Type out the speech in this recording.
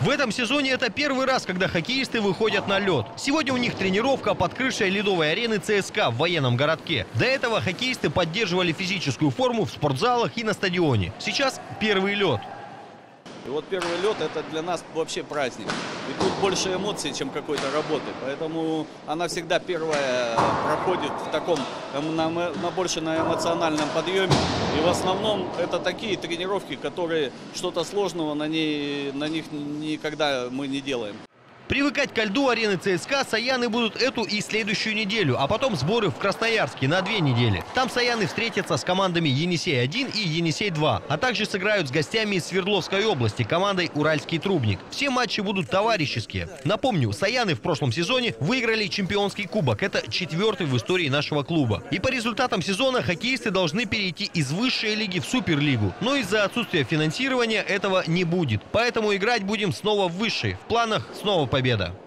В этом сезоне это первый раз, когда хоккеисты выходят на лед. Сегодня у них тренировка под крышей ледовой арены ЦСКА в военном городке. До этого хоккеисты поддерживали физическую форму в спортзалах и на стадионе. Сейчас первый лед. И вот первый лед — это для нас вообще праздник. И тут больше эмоций, чем какой-то работы. Поэтому она всегда первая проходит в таком, больше на эмоциональном подъеме. И в основном это такие тренировки, которые что-то сложного на них никогда мы не делаем. Привыкать ко льду арены ЦСКА саяны будут эту и следующую неделю, а потом сборы в Красноярске на 2 недели. Там саяны встретятся с командами Енисей-1 и Енисей-2, а также сыграют с гостями из Свердловской области, командой Уральский Трубник. Все матчи будут товарищеские. Напомню, саяны в прошлом сезоне выиграли чемпионский кубок. Это 4-й в истории нашего клуба. И по результатам сезона хоккеисты должны перейти из высшей лиги в суперлигу. Но из-за отсутствия финансирования этого не будет. Поэтому играть будем снова в высшей. В планах снова победа.